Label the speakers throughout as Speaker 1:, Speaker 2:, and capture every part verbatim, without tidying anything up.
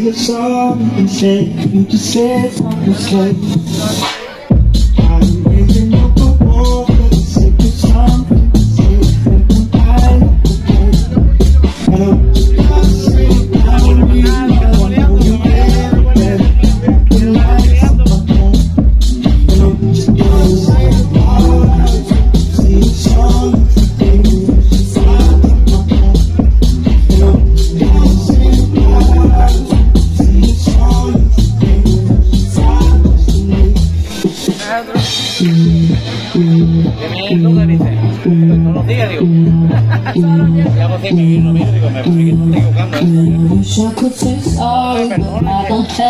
Speaker 1: a song and say you just said something slight. I'm raising up a wall for the sake of something to say. And I I don't just say I don't need I don't know you better, better. You like something. I don't just say I sing a song and say
Speaker 2: que me localice todos los días, digo, y hago así, me vino, miro, digo, me estoy equivocando, ¿eh? Perdona,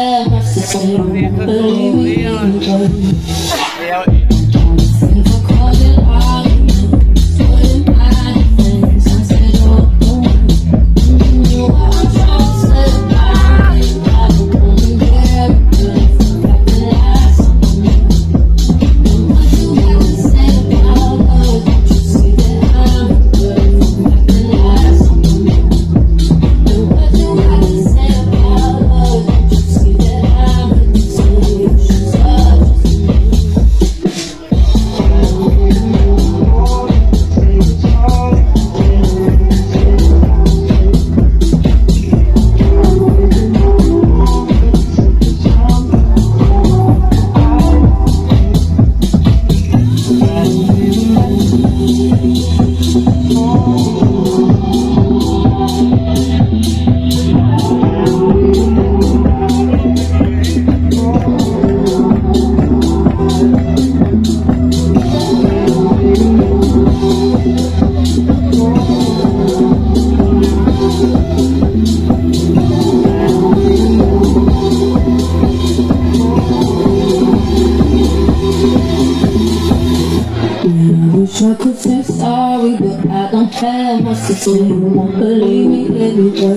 Speaker 3: I could say sorry, but I don't have much to say. You won't believe me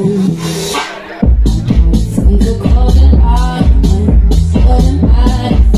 Speaker 3: anyway. Things are cold and hard, and so am I.